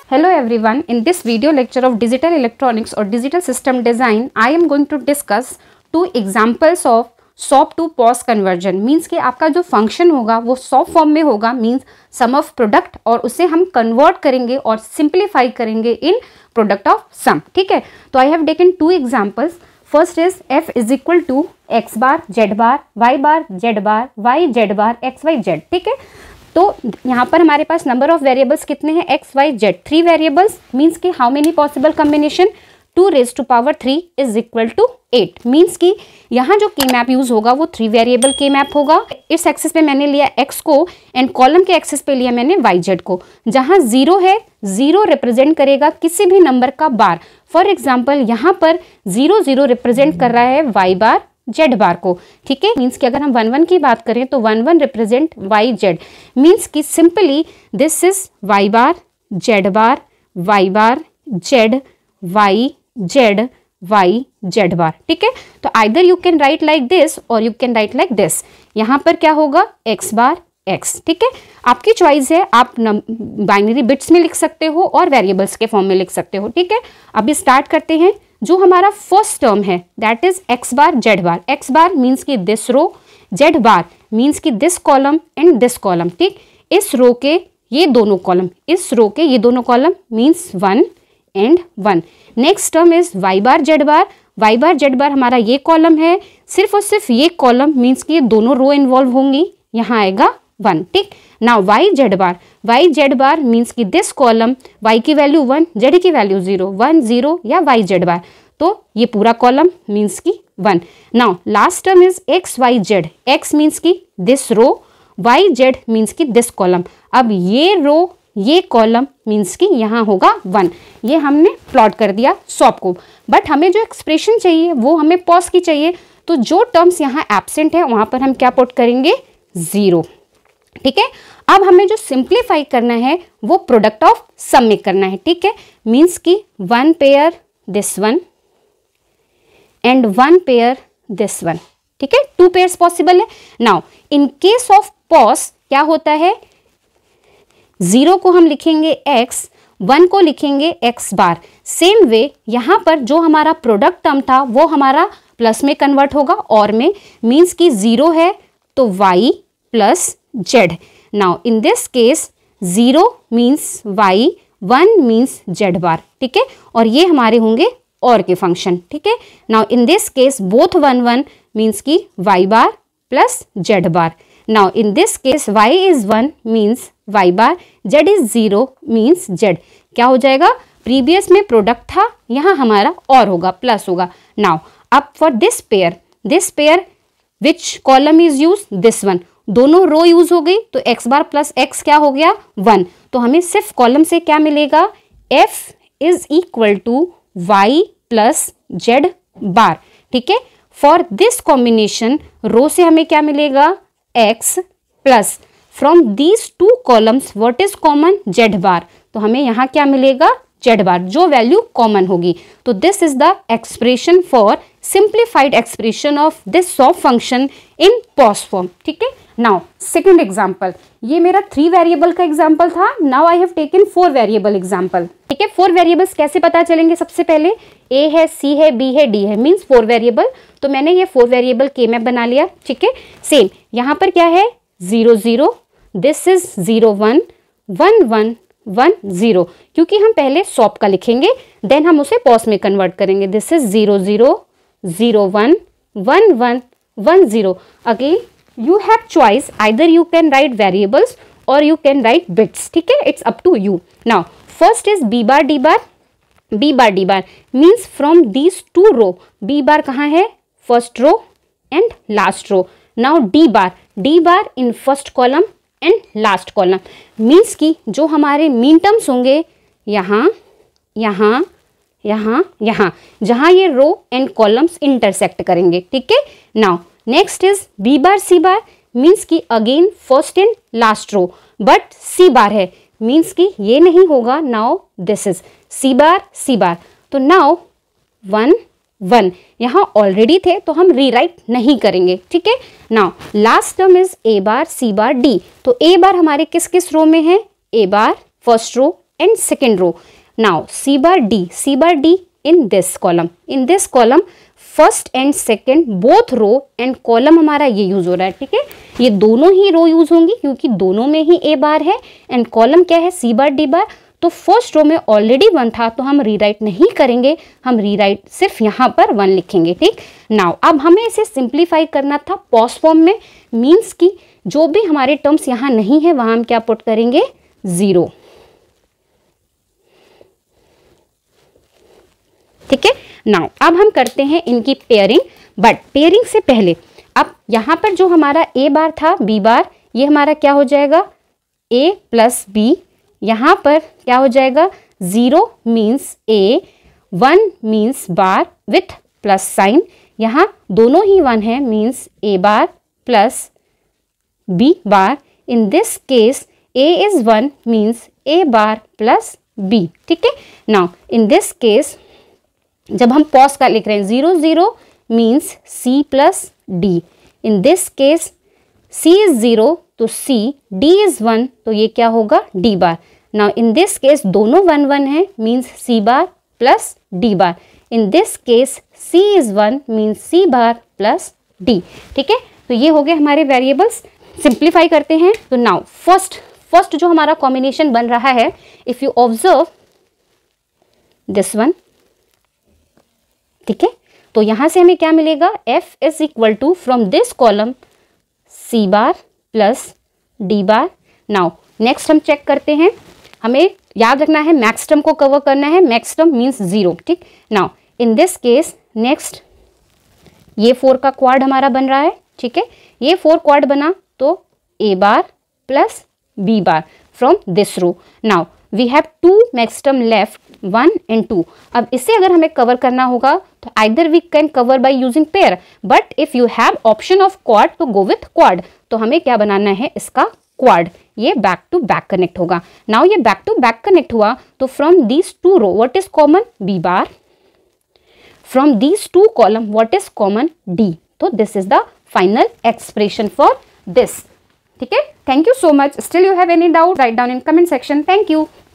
Hello everyone, in this video lecture of digital electronics or digital system design, I am going to discuss two examples of SOP to POS conversion. Means कि आपका जो function होगा वो SOP form में होगा, means some of product, और उसे हम कन्वर्ट करेंगे और सिंप्लीफाई करेंगे इन प्रोडक्ट ऑफ सम. ठीक है, तो I have taken two examples. First is f is equal to x bar z bar y bar z bar y z bar x y z. ठीक है, तो यहाँ पर हमारे पास नंबर ऑफ वेरिएबल्स कितने हैं, x y z, 3 variables. Means कि how many possible combination, 2 raise to power 3 is equal to 8. Means कि यहाँ जो के मैप यूज होगा वो 3 वेरिएबल के मैप होगा. इस एक्सिस पे मैंने लिया x को एंड कॉलम के एक्सिस पे लिया मैंने y z को. जहाँ 0 है, 0 रिप्रेजेंट करेगा किसी भी नंबर का बार. फॉर एग्जाम्पल यहाँ पर 0 0 रिप्रेजेंट कर रहा है y बार z बार को. ठीक है, मीन्स कि अगर हम 1 1 की बात करें तो 1 1 रिप्रेजेंट y z. मीन्स कि simply this is y bar z bar y bar z y z y z bar. ठीक है, तो either you can write like this और you can write like this. यहाँ पर क्या होगा, x बार x. ठीक है, आपकी चॉइस है, आप बाइनरी बिट्स में लिख सकते हो और वेरिएबल्स के फॉर्म में लिख सकते हो. ठीक है, अभी स्टार्ट करते हैं. जो हमारा फर्स्ट टर्म है that is x bar z bar. x bar means कि this row, z bar means कि this column and this column. ठीक, इस रो के ये दोनों कॉलम, इस रो के ये दोनों column means 1 and 1. Next term is y bar z bar. y bar z bar हमारा ये कॉलम है, सिर्फ और सिर्फ ये कॉलम मीन्स कि ये दोनों रो इन्वॉल्व होंगी, यहाँ आएगा 1. ठीक, now y z bar means कि दिस कॉलम, y की वैल्यू 1, z की वैल्यू 0, 1 0 या y z बार, तो ये पूरा कॉलम मीन्स कि 1. Now last term is x y z. x means कि this row, y z means कि दिस कॉलम. अब ये रो, ये कॉलम मीन्स कि यहाँ होगा 1. ये हमने प्लॉट कर दिया सॉप को. बट हमें जो एक्सप्रेशन चाहिए वो हमें पॉज की चाहिए, तो जो टर्म्स यहाँ एब्सेंट है वहाँ पर हम क्या पुट करेंगे, 0. ठीक है, अब हमें जो सिंप्लीफाई करना है वो प्रोडक्ट ऑफ सम में करना है. ठीक है, मीन्स कि 1 pair this one and 1 pair this one. ठीक है, 2 पेयर्स पॉसिबल है. Now in case of POS क्या होता है, 0 को हम लिखेंगे x, 1 को लिखेंगे x बार. सेम वे यहाँ पर जो हमारा प्रोडक्ट टर्म था वो हमारा प्लस में कन्वर्ट होगा और में. मीन्स कि 0 है तो y plus z. Now in this case 0 means y, 1 means z bar. ठीक है, और ये हमारे होंगे और के फंक्शन. ठीक है, now in this case both 1 1 means की y bar plus z bar. Now in this case y is 1 means y bar, z is 0 means z. क्या हो जाएगा, प्रीवियस में प्रोडक्ट था, यहाँ हमारा और होगा, प्लस होगा. नाउ अब for this pair which column is use, this one. दोनों रो यूज हो गई तो x बार प्लस x क्या हो गया, 1. तो हमें सिर्फ कॉलम से क्या मिलेगा, f is equal to y plus z bar. ठीक है, फॉर दिस कॉम्बिनेशन रो से हमें क्या मिलेगा, x plus from these 2 columns what is common, z bar. तो हमें यहाँ क्या मिलेगा, z बार, जो वैल्यू कॉमन होगी. तो this is the expression for simplified expression of this SOP function in POS form. ठीक है, नाउ सेकेंड एग्जाम्पल, ये मेरा 3 वेरिएबल का एग्जाम्पल था. Now I have taken 4 variable example. ठीक है, 4 वेरिएबल्स कैसे पता चलेंगे, सबसे पहले a है, c है, b है, d है, मीन्स 4 वेरिएबल. तो मैंने ये 4 वेरिएबल के मैप बना लिया. ठीक है, सेम यहाँ पर क्या है, 0 0, दिस इज 0 1 1 1 1 0, क्योंकि हम पहले सॉप का लिखेंगे देन हम उसे पॉज में कन्वर्ट करेंगे. This is 0 0 0 1 1 1 1 0. Again you have choice, either you can write variables or you can write bits. ठीक है, it's up to you. Now first is b bar d bar. b bar d bar means from these 2 row. b bar कहाँ है, first row and last row. Now d bar in first column and last column. means कि जो हमारे mean terms होंगे यहाँ यहाँ यहाँ यहाँ, जहाँ ये रो एंड कॉलम्स इंटरसेक्ट करेंगे. ठीक है, now next is b bar c bar. Means कि again first and last row, but c bar है मीन्स कि ये नहीं होगा. Now this is c bar. तो नाउ 1 1 यहाँ ऑलरेडी थे तो हम रीराइट नहीं करेंगे. ठीक है, now last term is a bar c bar d. तो a बार हमारे किस किस रो में है, a bar first row and second row. Now C bar D in this column first and second both row and column हमारा ये use हो रहा है, ठीक है। ये दोनों ही रो यूज होंगी क्योंकि दोनों में ही ए बार है एंड कॉलम क्या है सी बार डी बार। तो फर्स्ट रो में ऑलरेडी 1 था तो हम रीराइट नहीं करेंगे, हम रीराइट सिर्फ यहाँ पर 1 लिखेंगे, ठीक। नाउ अब हमें इसे सिंप्लीफाई करना था पॉज फॉर्म में, मीन्स कि जो भी हमारे टर्म्स यहाँ नहीं है वहां हम क्या पुट करेंगे 0, ठीक है। नाउ अब हम करते हैं इनकी पेयरिंग, बट पेयरिंग से पहले अब यहाँ पर जो हमारा ए बार था बी बार, ये हमारा क्या हो जाएगा ए प्लस बी, यहाँ पर क्या हो जाएगा 0 means A, 1 means bar with plus sign, यहाँ दोनों ही 1 है means A bar plus B bar. In this case A is 1 means A bar plus B, ठीक है। नाउ इन दिस केस जब हम पॉज का लिख रहे हैं 0 0 means C plus D, in this case C is 0 तो C, D इज 1 तो ये क्या होगा D bar. Now in this case दोनों 1 1 है means C bar plus D bar, in this case C is 1 means C bar plus D, ठीक है। तो ये हो गए हमारे वेरिएबल्स। सिंप्लीफाई करते हैं तो नाउ फर्स्ट जो हमारा कॉम्बिनेशन बन रहा है, if you observe this one, ठीक है। तो यहां से हमें क्या मिलेगा F is equal to from this column C bar plus D bar. Now next हम चेक करते हैं, हमें याद रखना है मैक्स टर्म को कवर करना है, मैक्स टर्म मीन्स 0, ठीक। Now in this case next ये 4 का क्वाड हमारा बन रहा है, ठीक है। ये 4 क्वाड बना तो A bar plus B bar from this row. Now we have 2 max term left 1 and 2। अब इसे अगर हमें कवर करना होगा तो either we can cover by using pair, but if you have option of quad तो गो विथ क्वाड। तो हमें क्या बनाना है इसका क्वाड, ये बैक टू बैक कनेक्ट होगा। नाउ ये बैक टू बैक कनेक्ट हुआ तो from these 2 row what is common B bar, from these 2 column what is common D। तो this is the final expression for this, ठीक है। Thank you so much. Still you have any doubt write down in comment section. Thank you.